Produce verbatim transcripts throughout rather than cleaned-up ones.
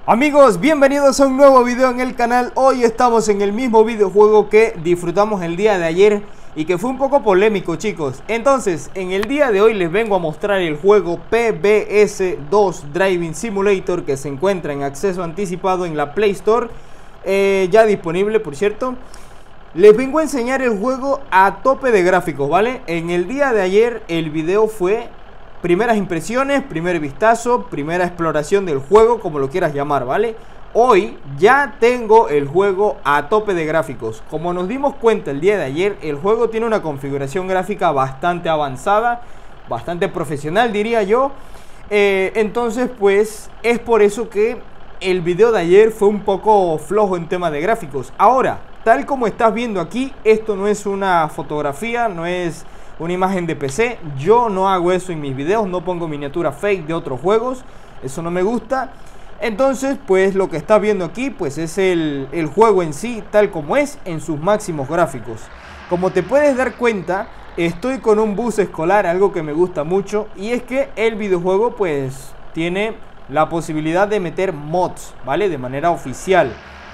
Amigos, bienvenidos a un nuevo video en el canal. Hoy estamos en el mismo videojuego que disfrutamos el día de ayer y que fue un poco polémico, chicos. Entonces, en el día de hoy les vengo a mostrar el juego P B S dos Driving Simulator, que se encuentra en acceso anticipado en la Play Store, eh, ya disponible, por cierto. Les vengo a enseñar el juego a tope de gráficos, ¿vale? En el día de ayer el video fue primeras impresiones, primer vistazo, primera exploración del juego, como lo quieras llamar, ¿vale? Hoy ya tengo el juego a tope de gráficos. Como nos dimos cuenta el día de ayer, el juego tiene una configuración gráfica bastante avanzada, bastante profesional, diría yo. Eh, entonces, pues, es por eso que el video de ayer fue un poco flojo en tema de gráficos. Ahora, tal como estás viendo aquí, esto no es una fotografía, no es una imagen de P C. Yo no hago eso en mis videos, no pongo miniatura fake de otros juegos, eso no me gusta. Entonces, pues lo que estás viendo aquí, pues es el, el juego en sí, tal como es, en sus máximos gráficos. Como te puedes dar cuenta, estoy con un bus escolar, algo que me gusta mucho, y es que el videojuego pues tiene la posibilidad de meter mods, ¿vale? De manera oficial.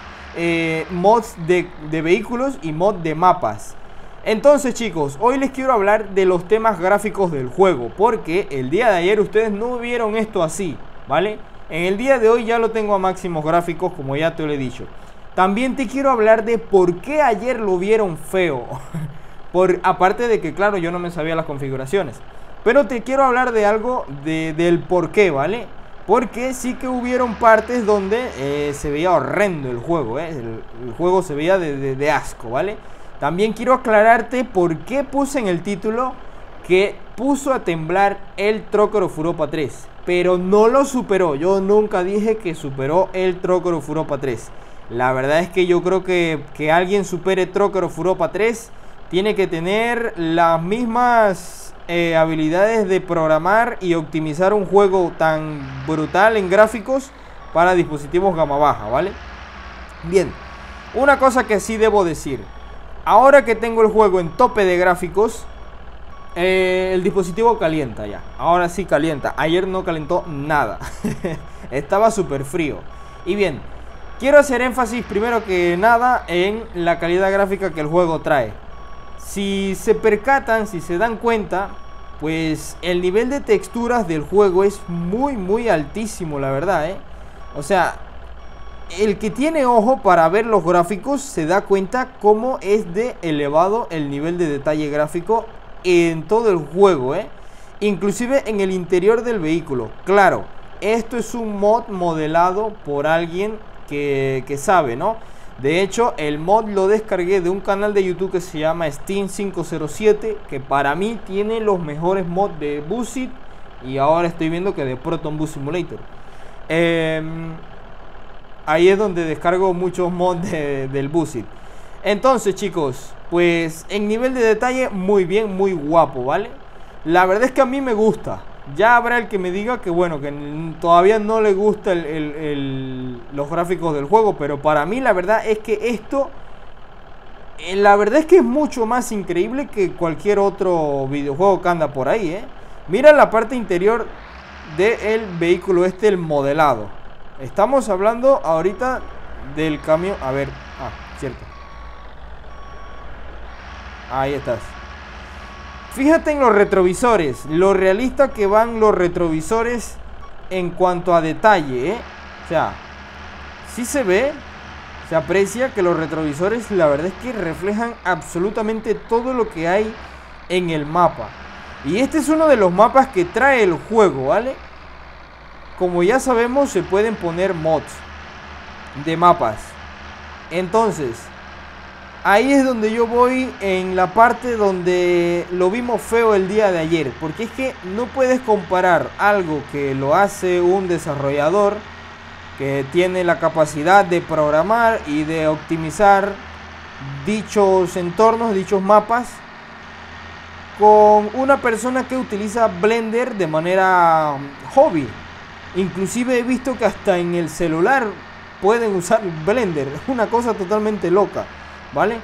Eh, mods de, de vehículos y mod de mapas. Entonces, chicos, hoy les quiero hablar de los temas gráficos del juego, porque el día de ayer ustedes no vieron esto así, ¿vale? En el día de hoy ya lo tengo a máximos gráficos, como ya te lo he dicho. También te quiero hablar de por qué ayer lo vieron feo. Por, aparte de que, claro, yo no me sabía las configuraciones. Pero te quiero hablar de algo de, del por qué, ¿vale? Porque sí que hubieron partes donde eh, se veía horrendo el juego, ¿eh? El, el juego se veía de, de, de asco, ¿vale? También quiero aclararte por qué puse en el título que puso a temblar el Trucker of Europa tres. Pero no lo superó. Yo nunca dije que superó el Trucker of Europa tres. La verdad es que yo creo que que alguien supere Trucker of Europa tres tiene que tener las mismas eh, habilidades de programar y optimizar un juego tan brutal en gráficos para dispositivos gama baja, ¿vale? Bien, una cosa que sí debo decir. Ahora que tengo el juego en tope de gráficos, eh, el dispositivo calienta ya. Ahora sí calienta. Ayer no calentó nada. Estaba súper frío. Y bien, quiero hacer énfasis primero que nada en la calidad gráfica que el juego trae. Si se percatan, si se dan cuenta, pues el nivel de texturas del juego es muy muy altísimo, la verdad, ¿eh? O sea, el que tiene ojo para ver los gráficos se da cuenta cómo es de elevado el nivel de detalle gráfico en todo el juego, ¿eh? Inclusive en el interior del vehículo. Claro, esto es un mod modelado por alguien que, que sabe, ¿no? De hecho, el mod lo descargué de un canal de YouTube que se llama Steam cinco cero siete, que para mí tiene los mejores mods de Bussit, y ahora estoy viendo que de Proton Bus Simulator. Eh... Ahí es donde descargo muchos mods de, del Bussit. Entonces, chicos, pues en nivel de detalle muy bien, muy guapo, ¿vale? La verdad es que a mí me gusta. Ya habrá el que me diga que bueno, que todavía no le gusta el, el, el, los gráficos del juego. Pero para mí la verdad es que esto, la verdad es que es mucho más increíble que cualquier otro videojuego que anda por ahí, ¿eh? Mira la parte interior del vehículo este, el modelado. Estamos hablando ahorita del camión. A ver, ah, cierto. Ahí estás. Fíjate en los retrovisores, lo realista que van los retrovisores en cuanto a detalle, ¿eh? O sea, sí se ve, se aprecia que los retrovisores, la verdad es que reflejan absolutamente todo lo que hay en el mapa. Y este es uno de los mapas que trae el juego, ¿vale? Como ya sabemos, se pueden poner mods de mapas. Entonces, ahí es donde yo voy en la parte donde lo vimos feo el día de ayer. Porque es que no puedes comparar algo que lo hace un desarrollador que tiene la capacidad de programar y de optimizar dichos entornos, dichos mapas, con una persona que utiliza Blender de manera hobby. Inclusive he visto que hasta en el celular pueden usar Blender. Una cosa totalmente loca, ¿vale?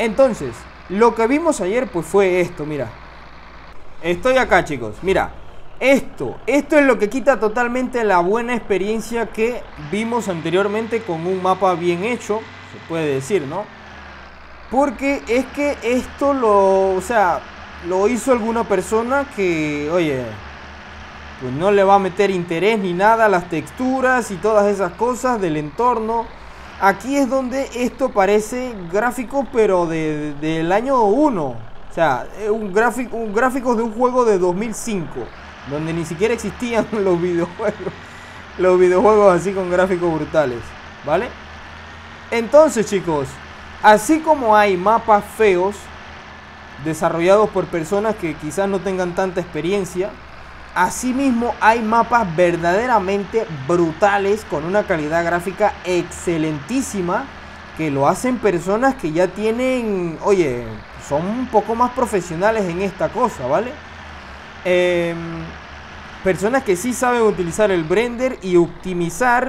Entonces, lo que vimos ayer pues fue esto, mira. Estoy acá, chicos, mira. Esto, esto es lo que quita totalmente la buena experiencia que vimos anteriormente con un mapa bien hecho, se puede decir, ¿no? Porque es que esto lo, o sea, lo hizo alguna persona que, oye, pues no le va a meter interés ni nada a las texturas y todas esas cosas del entorno. Aquí es donde esto parece gráfico, pero de, de, del año uno. O sea, un gráfico, un gráfico de un juego de dos mil cinco, donde ni siquiera existían los videojuegos. Los videojuegos así con gráficos brutales, ¿vale? Entonces, chicos, así como hay mapas feos desarrollados por personas que quizás no tengan tanta experiencia, asimismo hay mapas verdaderamente brutales con una calidad gráfica excelentísima que lo hacen personas que ya tienen, oye, son un poco más profesionales en esta cosa, ¿vale? Eh, personas que sí saben utilizar el Blender y optimizar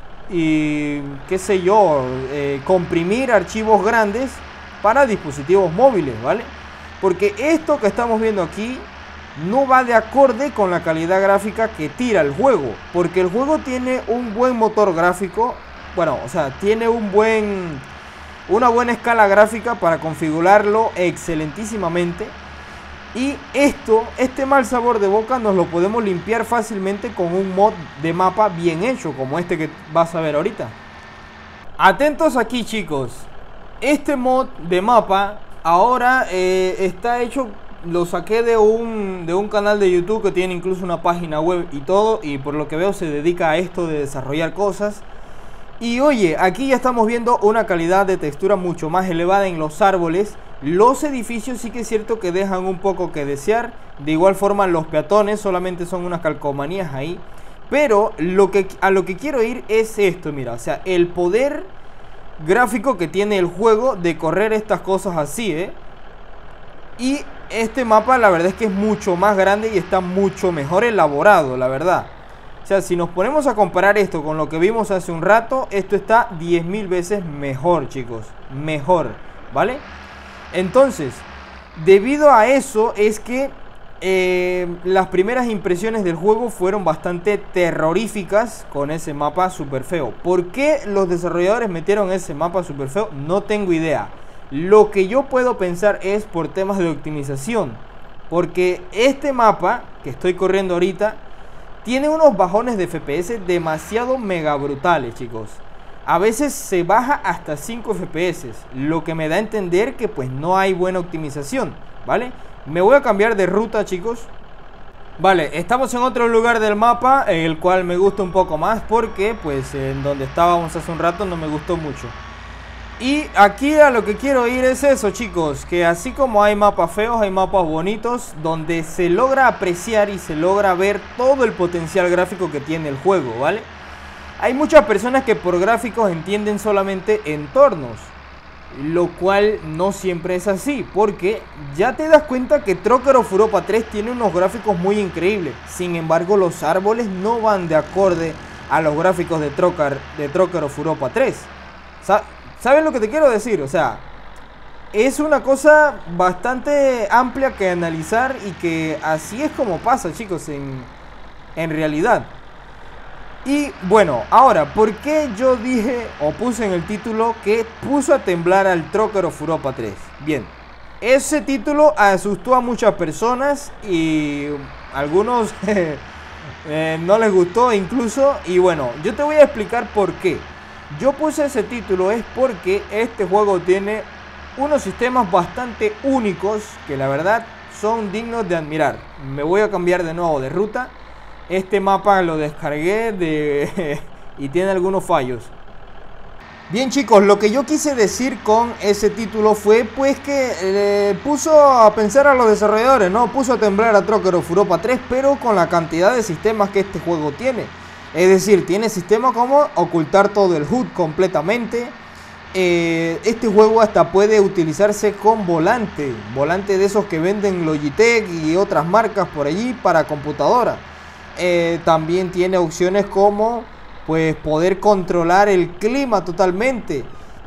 y qué sé yo, eh, comprimir archivos grandes para dispositivos móviles, ¿vale? Porque esto que estamos viendo aquí no va de acorde con la calidad gráfica que tira el juego, porque el juego tiene un buen motor gráfico, bueno, o sea, tiene un buen, una buena escala gráfica para configurarlo excelentísimamente. Y esto, este mal sabor de boca nos lo podemos limpiar fácilmente con un mod de mapa bien hecho, como este que vas a ver ahorita. Atentos aquí, chicos. Este mod de mapa ahora eh, está hecho, lo saqué de un, de un canal de YouTube que tiene incluso una página web y todo, y por lo que veo se dedica a esto de desarrollar cosas. Y oye, aquí ya estamos viendo una calidad de textura mucho más elevada en los árboles. Los edificios sí que es cierto que dejan un poco que desear. De igual forma los peatones solamente son unas calcomanías ahí. Pero lo que, a lo que quiero ir es esto, mira. O sea, el poder gráfico que tiene el juego de correr estas cosas así, ¿eh? Y este mapa la verdad es que es mucho más grande y está mucho mejor elaborado, la verdad. O sea, si nos ponemos a comparar esto con lo que vimos hace un rato, esto está diez mil veces mejor, chicos. Mejor, ¿vale? Entonces, debido a eso es que eh, las primeras impresiones del juego fueron bastante terroríficas con ese mapa súper feo. ¿Por qué los desarrolladores metieron ese mapa súper feo? No tengo idea. Lo que yo puedo pensar es por temas de optimización. Porque este mapa que estoy corriendo ahorita tiene unos bajones de F P S demasiado mega brutales, chicos. A veces se baja hasta cinco F P S, lo que me da a entender que pues no hay buena optimización, ¿vale? Me voy a cambiar de ruta, chicos. Vale, estamos en otro lugar del mapa, el cual me gusta un poco más porque pues en donde estábamos hace un rato no me gustó mucho. Y aquí a lo que quiero ir es eso, chicos, que así como hay mapas feos, hay mapas bonitos donde se logra apreciar y se logra ver todo el potencial gráfico que tiene el juego, ¿vale? Hay muchas personas que por gráficos entienden solamente entornos, lo cual no siempre es así, porque ya te das cuenta que Trocker of Europa tres tiene unos gráficos muy increíbles. Sin embargo, los árboles no van de acorde a los gráficos de Trocker, de Trocker of Europa tres. ¿Sabes lo que te quiero decir? O sea, es una cosa bastante amplia que analizar y que así es como pasa, chicos, en, en realidad. Y bueno, ahora, ¿por qué yo dije o puse en el título que puso a temblar al Trocker of Europa tres? Bien, ese título asustó a muchas personas y algunos eh, no les gustó incluso. Y bueno, yo te voy a explicar por qué. Yo puse ese título es porque este juego tiene unos sistemas bastante únicos que la verdad son dignos de admirar. Me voy a cambiar de nuevo de ruta. Este mapa lo descargué de y tiene algunos fallos. Bien, chicos, lo que yo quise decir con ese título fue pues que eh, puso a pensar a los desarrolladores, ¿no? Puso a temblar a Trocker of Europa tres, pero con la cantidad de sistemas que este juego tiene. Es decir, tiene sistemas como ocultar todo el H U D completamente. Eh, este juego hasta puede utilizarse con volante. Volante de esos que venden Logitech y otras marcas por allí para computadora. Eh, también tiene opciones como pues poder controlar el clima totalmente.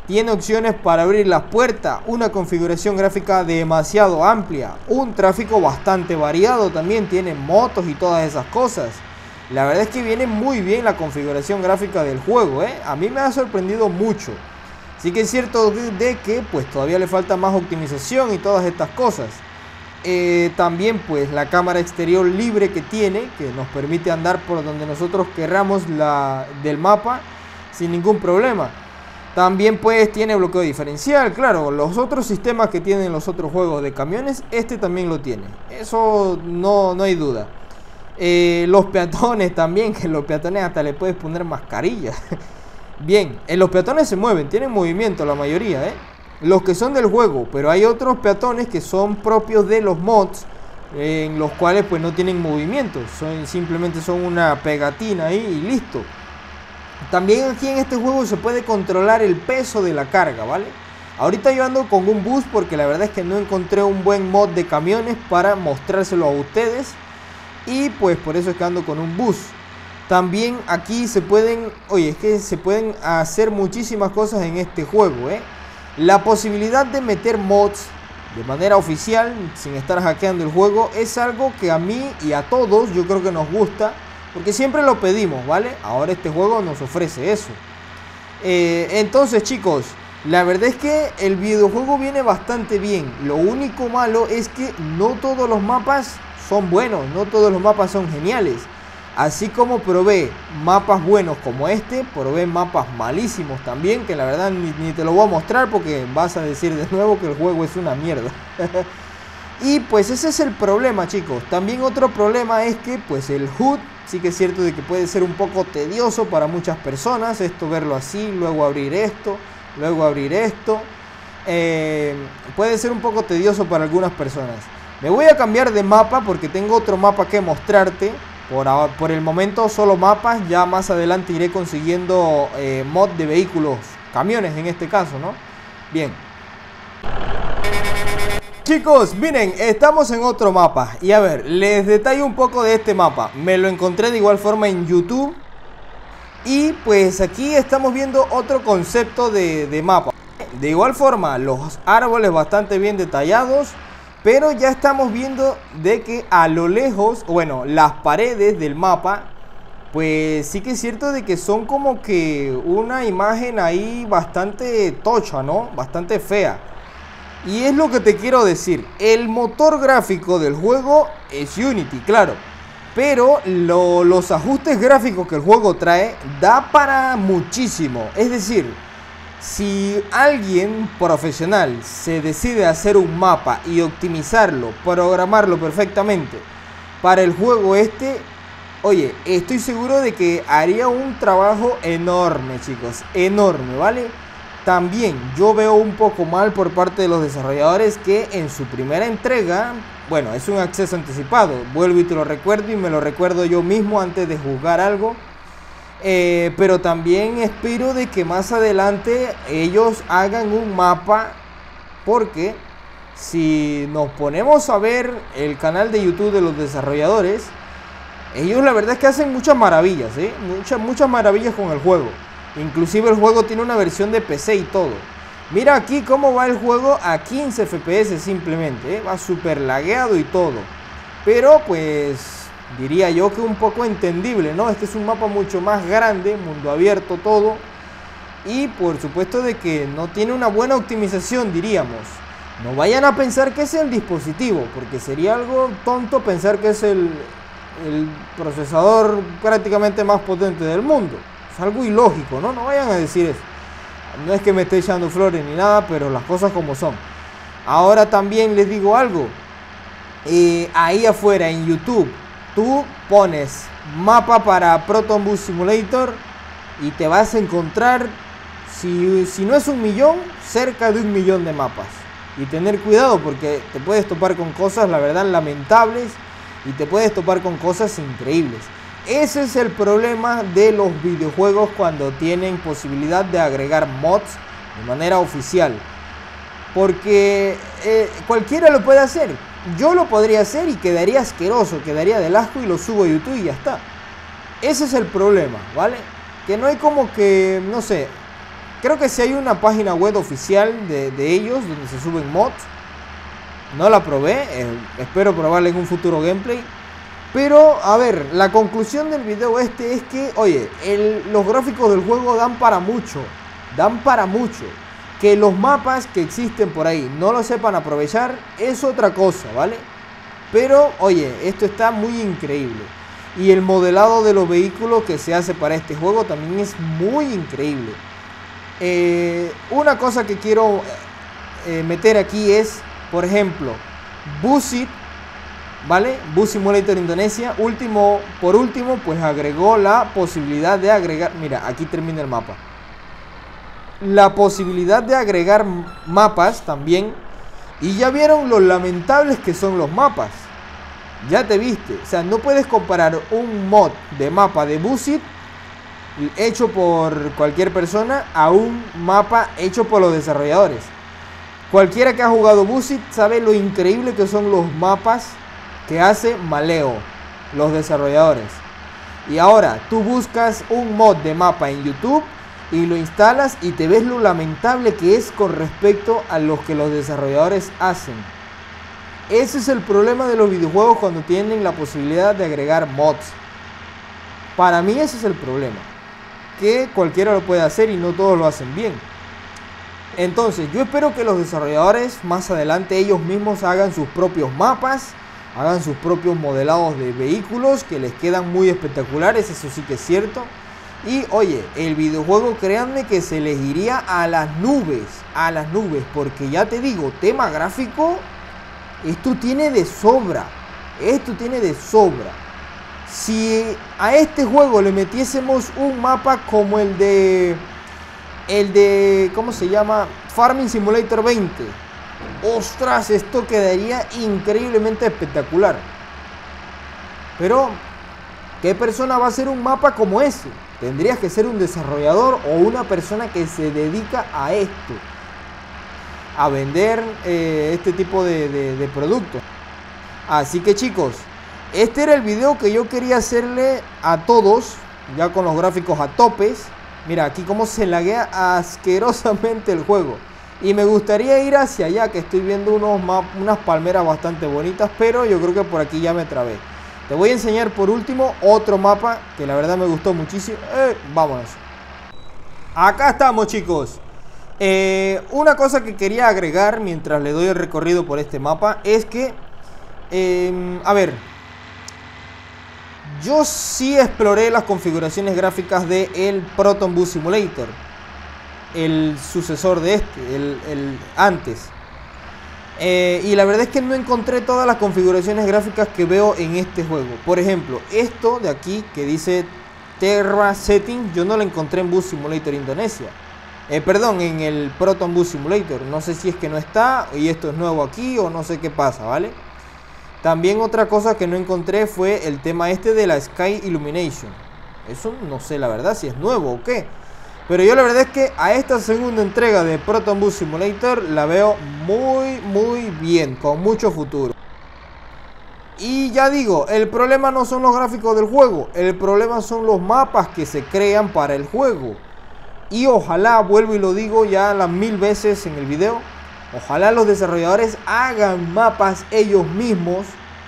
tiene opciones para abrir las puertas, una configuración gráfica demasiado amplia, un tráfico bastante variado también, tiene motos y todas esas cosas. La verdad es que viene muy bien la configuración gráfica del juego, ¿eh? A mí me ha sorprendido mucho. Sí que es cierto de que pues todavía le falta más optimización y todas estas cosas. Eh, también pues la cámara exterior libre que tiene, que nos permite andar por donde nosotros querramos la, del mapa sin ningún problema. También pues tiene bloqueo diferencial, claro, los otros sistemas que tienen los otros juegos de camiones, este también lo tiene. Eso no, no hay duda. Eh, los peatones también, que los peatones hasta le puedes poner mascarilla. Bien, en los peatones se mueven, tienen movimiento la mayoría, ¿eh? Los que son del juego, pero hay otros peatones que son propios de los mods, eh, en los cuales pues no tienen movimiento, son, simplemente son una pegatina ahí y listo. También aquí en este juego se puede controlar el peso de la carga, ¿vale? Ahorita yo ando con un bus porque la verdad es que no encontré un buen mod de camiones para mostrárselo a ustedes. Y pues por eso es que ando con un bus. También aquí se pueden, oye, es que se pueden hacer muchísimas cosas en este juego, ¿eh? La posibilidad de meter mods de manera oficial, sin estar hackeando el juego, es algo que a mí y a todos yo creo que nos gusta. Porque siempre lo pedimos, ¿vale? Ahora este juego nos ofrece eso. Eh, entonces, chicos, la verdad es que el videojuego viene bastante bien. Lo único malo es que no todos los mapas son buenos, no todos los mapas son geniales. Así como probé mapas buenos como este, probé mapas malísimos también, que la verdad ni, ni te lo voy a mostrar porque vas a decir de nuevo que el juego es una mierda. Y pues ese es el problema, chicos. También otro problema es que pues el H U D sí que es cierto de que puede ser un poco tedioso para muchas personas. Esto verlo así, luego abrir esto, luego abrir esto. Eh, puede ser un poco tedioso para algunas personas. Me voy a cambiar de mapa porque tengo otro mapa que mostrarte. Por, por el momento solo mapas, ya más adelante iré consiguiendo eh, mod de vehículos, camiones en este caso, ¿no? Bien. Chicos, miren, estamos en otro mapa. Y a ver, les detallo un poco de este mapa. Me lo encontré de igual forma en YouTube. Y pues aquí estamos viendo otro concepto de, de mapa. De igual forma, los árboles bastante bien detallados. Pero ya estamos viendo de que a lo lejos, bueno, las paredes del mapa, pues sí que es cierto de que son como que una imagen ahí bastante tocha, ¿no? Bastante fea. Y es lo que te quiero decir, el motor gráfico del juego es Unity, claro. Pero lo, los ajustes gráficos que el juego trae da para muchísimo. Es decir, si alguien profesional se decide a hacer un mapa y optimizarlo, programarlo perfectamente para el juego este, oye, estoy seguro de que haría un trabajo enorme, chicos, enorme, ¿vale? También yo veo un poco mal por parte de los desarrolladores que en su primera entrega, bueno, es un acceso anticipado, vuelvo y te lo recuerdo y me lo recuerdo yo mismo antes de juzgar algo. Eh, pero también espero de que más adelante ellos hagan un mapa, porque si nos ponemos a ver el canal de YouTube de los desarrolladores, ellos la verdad es que hacen muchas maravillas, ¿eh? muchas, muchas maravillas con el juego. Inclusive el juego tiene una versión de P C y todo. Mira aquí cómo va el juego a quince F P S simplemente, ¿eh? Va súper lagueado y todo. Pero pues diría yo que un poco entendible, ¿no? Este es un mapa mucho más grande, mundo abierto todo. Y por supuesto de que no tiene una buena optimización, diríamos. No vayan a pensar que es el dispositivo, porque sería algo tonto pensar que es el, el procesador prácticamente más potente del mundo. Es algo ilógico, ¿no? No vayan a decir eso. No es que me esté echando flores ni nada, pero las cosas como son. Ahora también les digo algo. Eh, ahí afuera en YouTube, tú pones mapa para Proton Bus Simulator y te vas a encontrar, si, si no es un millón, cerca de un millón de mapas. Y tener cuidado porque te puedes topar con cosas, la verdad, lamentables, y te puedes topar con cosas increíbles. Ese es el problema de los videojuegos cuando tienen posibilidad de agregar mods de manera oficial. Porque eh, cualquiera lo puede hacer. Yo lo podría hacer y quedaría asqueroso, quedaría del asco y lo subo a YouTube y ya está. Ese es el problema, ¿vale? Que no hay como que, no sé, Creo que sí hay una página web oficial de, de ellos donde se suben mods. No la probé, eh, espero probarla en un futuro gameplay. Pero, a ver, la conclusión del video este es que, oye, el, los gráficos del juego dan para mucho. Dan para mucho. Que los mapas que existen por ahí no lo sepan aprovechar es otra cosa, ¿vale? Pero, oye, esto está muy increíble. Y el modelado de los vehículos que se hace para este juego también es muy increíble. Eh, una cosa que quiero eh, meter aquí es, por ejemplo, Busit, ¿vale? Bus Simulator Indonesia. Último, por último, pues agregó la posibilidad de agregar... Mira, aquí termina el mapa. La posibilidad de agregar mapas también. Y ya vieron lo lamentables que son los mapas. Ya te viste. O sea, no puedes comparar un mod de mapa de Busit hecho por cualquier persona a un mapa hecho por los desarrolladores. Cualquiera que ha jugado Busit sabe lo increíble que son los mapas que hace Maleo, los desarrolladores. Y ahora tú buscas un mod de mapa en YouTube y lo instalas y te ves lo lamentable que es con respecto a los que los desarrolladores hacen. Ese es el problema de los videojuegos cuando tienen la posibilidad de agregar mods. Para mí ese es el problema, que cualquiera lo puede hacer y no todos lo hacen bien. Entonces yo espero que los desarrolladores más adelante ellos mismos hagan sus propios mapas, hagan sus propios modelados de vehículos que les quedan muy espectaculares, eso sí que es cierto. Y oye, el videojuego, créanme que se les iría a las nubes, a las nubes, porque ya te digo, tema gráfico, esto tiene de sobra, esto tiene de sobra. Si a este juego le metiésemos un mapa como el de, el de, ¿cómo se llama? Farming Simulator veinte. Ostras, esto quedaría increíblemente espectacular. Pero, ¿qué persona va a hacer un mapa como ese? Tendrías que ser un desarrollador o una persona que se dedica a esto, a vender eh, este tipo de, de, de productos. Así que chicos, este era el video que yo quería hacerle a todos, ya con los gráficos a topes. Mira aquí cómo se laguea asquerosamente el juego. Y me gustaría ir hacia allá, que estoy viendo unos unas palmeras bastante bonitas, pero yo creo que por aquí ya me trabé. Te voy a enseñar por último otro mapa que la verdad me gustó muchísimo. Eh, vámonos. Acá estamos, chicos. Eh, una cosa que quería agregar mientras le doy el recorrido por este mapa es que, eh, a ver, yo sí exploré las configuraciones gráficas de el Proton Bus Simulator, el sucesor de este, el, el antes. Eh, y la verdad es que no encontré todas las configuraciones gráficas que veo en este juego. Por ejemplo, esto de aquí que dice Terra Setting, yo no lo encontré en Bus Simulator Indonesia. Eh, perdón, en el Proton Bus Simulator. No sé si es que no está y esto es nuevo aquí o no sé qué pasa, ¿vale? También otra cosa que no encontré fue el tema este de la Sky Illumination. Eso no sé la verdad si es nuevo o qué. Pero yo la verdad es que a esta segunda entrega de Proton Bus Simulator la veo muy muy bien, con mucho futuro. Y ya digo, el problema no son los gráficos del juego, el problema son los mapas que se crean para el juego. Y ojalá, vuelvo y lo digo ya las mil veces en el video, ojalá los desarrolladores hagan mapas ellos mismos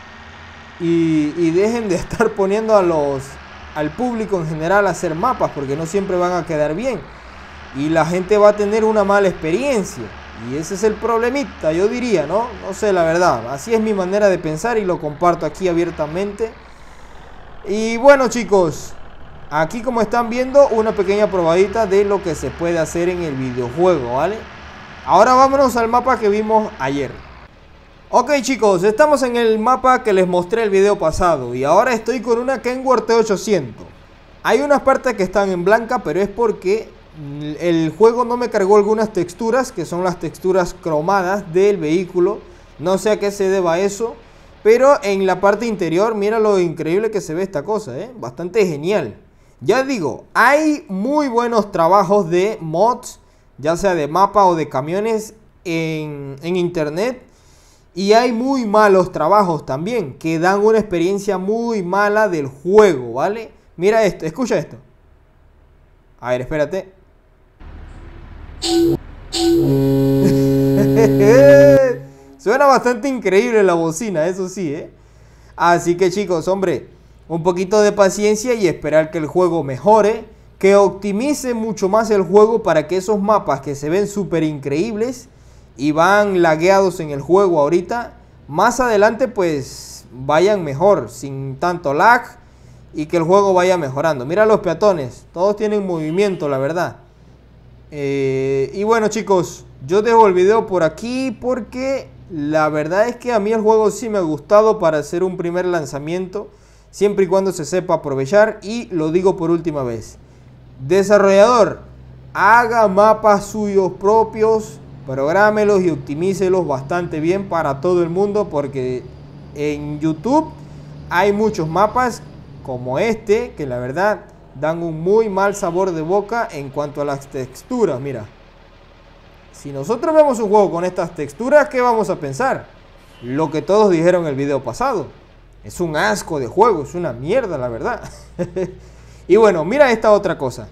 y, y dejen de estar poniendo a los... al público en general a hacer mapas, porque no siempre van a quedar bien y la gente va a tener una mala experiencia, y ese es el problemita, yo diría, ¿no? No sé, la verdad, así es mi manera de pensar y lo comparto aquí abiertamente. Y bueno, chicos, aquí como están viendo, una pequeña probadita de lo que se puede hacer en el videojuego, ¿vale? Ahora vámonos al mapa que vimos ayer. Ok, chicos, estamos en el mapa que les mostré el video pasado y ahora estoy con una Kenworth T ochocientos. Hay unas partes que están en blanca, pero es porque el juego no me cargó algunas texturas, que son las texturas cromadas del vehículo. No sé a qué se deba eso, pero en la parte interior, mira lo increíble que se ve esta cosa, ¿eh? Bastante genial. Ya digo, hay muy buenos trabajos de mods, ya sea de mapa o de camiones en, en internet. Y hay muy malos trabajos también, que dan una experiencia muy mala del juego, ¿vale? Mira esto, escucha esto. A ver, espérate. Suena bastante increíble la bocina, eso sí, ¿eh? Así que chicos, hombre, un poquito de paciencia y esperar que el juego mejore, que optimice mucho más el juego para que esos mapas que se ven súper increíbles y van lagueados en el juego ahorita, más adelante pues vayan mejor, sin tanto lag y que el juego vaya mejorando. Mira los peatones, todos tienen movimiento, la verdad. Eh, y bueno chicos, yo dejo el video por aquí porque la verdad es que a mí el juego sí me ha gustado para hacer un primer lanzamiento, siempre y cuando se sepa aprovechar. Y lo digo por última vez, desarrollador, haga mapas suyos propios, prográmelos y optimícelos bastante bien para todo el mundo, porque en YouTube hay muchos mapas como este que la verdad dan un muy mal sabor de boca en cuanto a las texturas. Mira, si nosotros vemos un juego con estas texturas, ¿qué vamos a pensar? Lo que todos dijeron en el video pasado. Es un asco de juego, es una mierda, la verdad. Y bueno, mira esta otra cosa.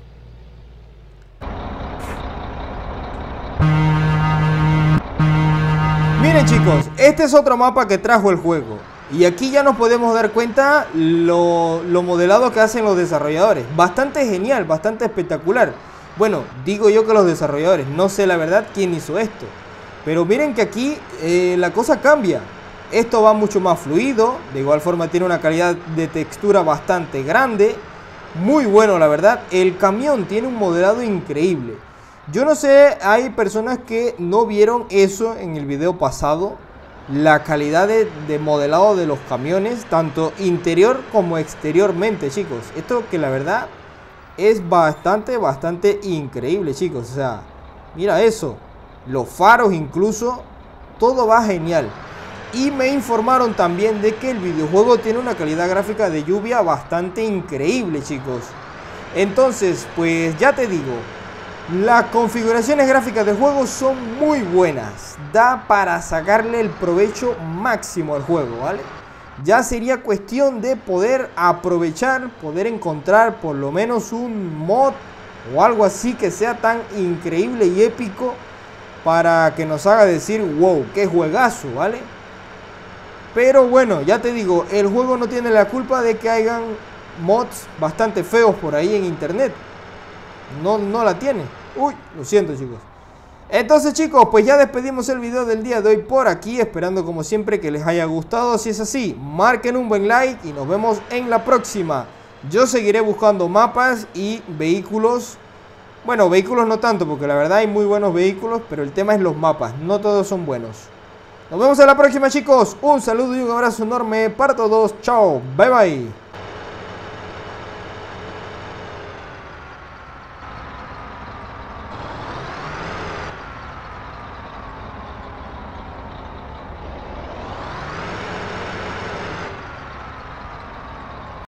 Miren chicos, este es otro mapa que trajo el juego. Y aquí ya nos podemos dar cuenta lo, lo modelado que hacen los desarrolladores. Bastante genial, bastante espectacular. Bueno, digo yo que los desarrolladores, no sé la verdad quién hizo esto. Pero miren que aquí eh, la cosa cambia. Esto va mucho más fluido. De igual forma tiene una calidad de textura bastante grande. Muy bueno la verdad. El camión tiene un modelado increíble. Yo no sé, hay personas que no vieron eso en el video pasado. La calidad de, de modelado de los camiones, tanto interior como exteriormente, chicos. Esto que la verdad es bastante, bastante increíble, chicos. O sea, mira eso. Los faros incluso, todo va genial. Y me informaron también de que el videojuego tiene una calidad gráfica de lluvia bastante increíble, chicos. Entonces, pues ya te digo, las configuraciones gráficas del juego son muy buenas. Da para sacarle el provecho máximo al juego, ¿vale? Ya sería cuestión de poder aprovechar, poder encontrar por lo menos un mod o algo así que sea tan increíble y épico para que nos haga decir, wow, qué juegazo, ¿vale? Pero bueno, ya te digo, el juego no tiene la culpa de que hayan mods bastante feos por ahí en internet. No, no la tiene. Uy, lo siento chicos. Entonces chicos, pues ya despedimos el video del día de hoy por aquí, esperando como siempre que les haya gustado. Si es así, marquen un buen like y nos vemos en la próxima. Yo seguiré buscando mapas y vehículos. Bueno, vehículos no tanto, porque la verdad hay muy buenos vehículos, pero el tema es los mapas, no todos son buenos. Nos vemos en la próxima chicos, un saludo y un abrazo enorme para todos. Chao, bye bye.